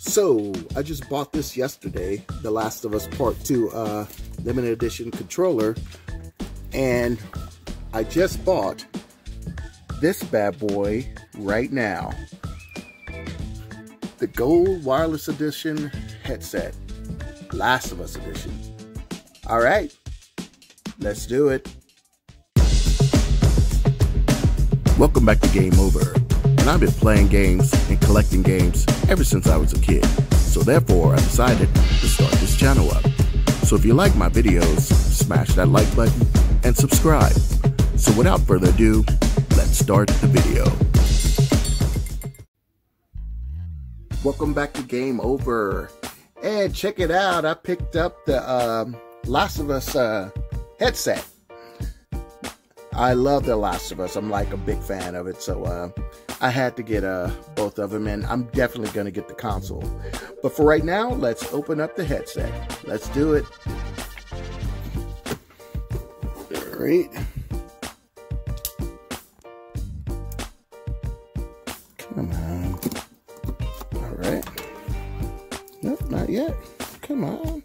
So, I just bought this yesterday, The Last of Us Part 2 limited edition controller, and I just bought this bad boy right now. The Gold Wireless Edition headset, Last of Us Edition. Alright, let's do it. Welcome back to Game Over. And I've been playing games and collecting games ever since I was a kid. So therefore, I decided to start this channel up. So if you like my videos, smash that like button and subscribe. So without further ado, let's start the video. Welcome back to Game Over. And check it out, I picked up the Last of Us headset. I love The Last of Us. I'm like a big fan of it, so I had to get both of them, and I'm definitely going to get the console. But for right now, let's open up the headset. Let's do it. All right. Come on. All right. Nope, not yet. Come on.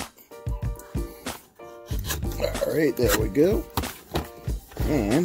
All right, there we go. And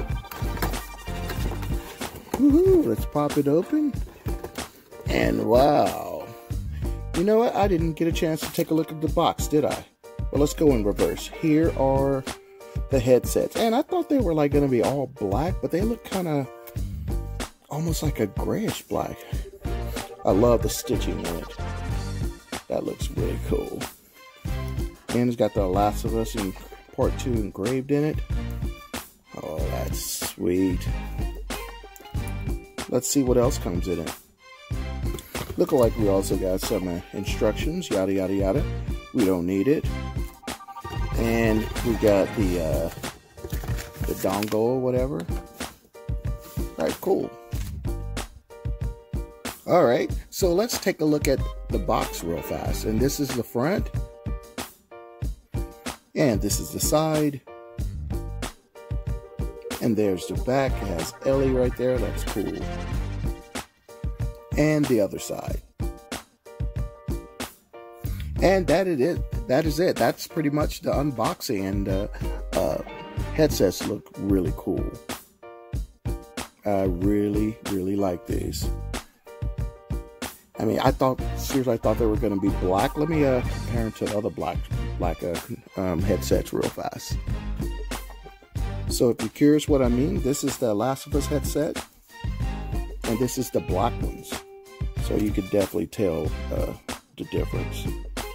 woohoo, let's pop it open. And wow. You know what? I didn't get a chance to take a look at the box, did I? Well, let's go in reverse. Here are the headsets. And I thought they were like going to be all black, but they look kind of almost like a grayish black. I love the stitching in it. That looks really cool. And it's got the Last of Us in Part 2 engraved in it. Oh, that's sweet. Let's see what else comes in it. Look like we also got some instructions, yada yada yada. We don't need it. And we got the dongle or whatever. Alright, cool. Alright, so let's take a look at the box real fast. And this is the front. And this is the side. And there's the back. It has Ellie right there. That's cool. And the other side. And that is it. That is it. That's pretty much the unboxing. And headsets look really cool. I really, really like these. I mean, seriously, I thought they were going to be black. Let me compare them to the other black headsets real fast. So if you're curious what I mean, this is the Last of Us headset, and this is the black ones. So you could definitely tell the difference.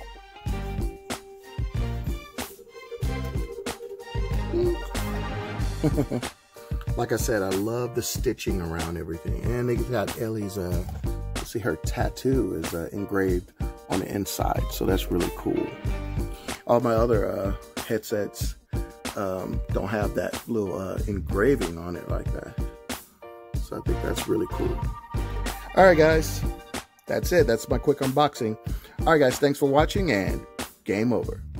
Like I said, I love the stitching around everything. And they got Ellie's, see her tattoo is engraved on the inside. So that's really cool. All my other headsets don't have that little engraving on it like that. So I think that's really cool. Alright guys, that's it. That's my quick unboxing. Alright guys, thanks for watching and game over.